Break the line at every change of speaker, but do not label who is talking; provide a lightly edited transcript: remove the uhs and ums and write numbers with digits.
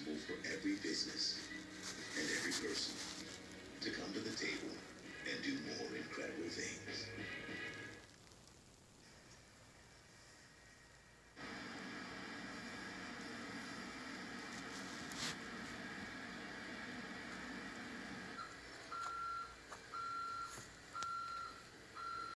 possible for every business and every person to come to the table and do more incredible things.